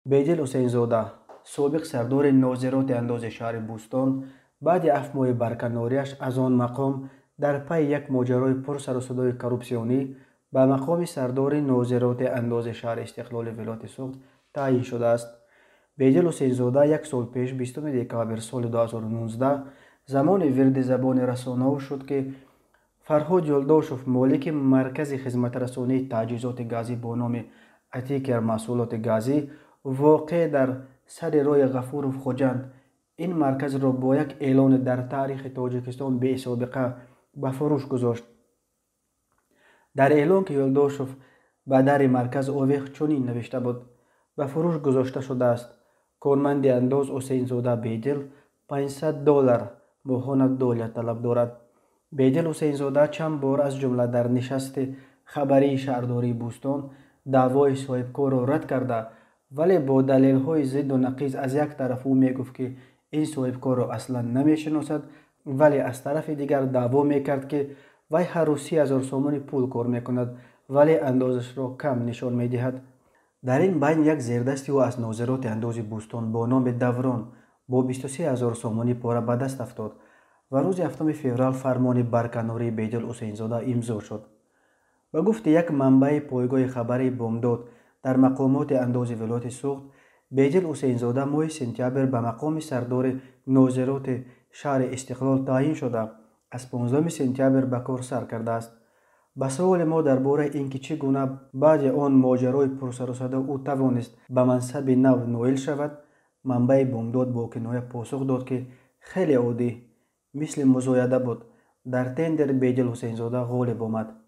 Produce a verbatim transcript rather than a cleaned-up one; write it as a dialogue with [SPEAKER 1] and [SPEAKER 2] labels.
[SPEAKER 1] беҷил ҳусейнзода собиқ сардори нозироти андози шаҳри Бӯстон баъди ҳафт моҳи барканориаш аз он мақом дар пайи як моҷарои пурсарусадои коррупсионӣ ба мақоми сардори нозироти андози шаҳри Истиқлоли вилояти Суғд таъин шудааст. беҷил ҳусейнзода як сол пеш бистуми декабр соли ду ҳазору нуздаҳ замони вирди забони расонаҳо шуд ки Фарҳод Ёлдошев, молики маркази хизматрасонии таҷҳизоти газӣ бо номи Атикер маҳсулоти газӣ, воқеъ дар сари роҳи Ғафуров Хоҷанд, ин марказро бо як эълони дар таърихи Тоҷикистон бесобиқа ба фурӯш гузошт. Дар эълон ки Ёлдошев ба дари марказ овехт чунин навишта буд: ба фурӯш гузошта шудааст. Корманди андоз Ҳусейнзода Беҷил панҷсад доллар моҳона доля талаб дорад. беҷил ҳусейнзода чанд бор аз ҷумла дар нишасти хабарии шаҳрдории Бӯстон даъвои соҳибкорро рад карда, вале бо далелҳои зидду нақиз аз як тараф ӯ мегуфт ки ин соҳибкорро аслан намешиносад, вале аз тарафи дигар даъво мекард ки вай ҳаррӯз си ҳазор сомони пул кор мекунад, вале андозашро кам нишон медиҳад. дар ин байн як зердасти ӯ аз нозироти андози Бӯстон бо номи Даврон бо бисту се ҳазор сомонӣ пора ба даст афтод ва рӯзи ҳафтуми феврал фармони барканории беҷил ҳусейнзода имзо шуд. ба гуфти як манбаи пойгоҳи хабарии бомдод дар мақомоти андози вилояти Суғд, беҷил ҳусейнзода моҳи сентябр ба мақоми сардори нозироти шаҳри Истиқлол таъин шуда, аз понздаҳуми сентябр ба кор сар кардааст. ба саволи мо дар бораи ин ки чӣ гуна баъди он моҷарои пурсарусадо ӯ тавонист ба мансаби нав ноил шавад, манбаи бомдод бо киноя посух дод ки хеле оддӣ, мисли музояда буд. дар тендер беҷил ҳусейнзода ғолиб омад.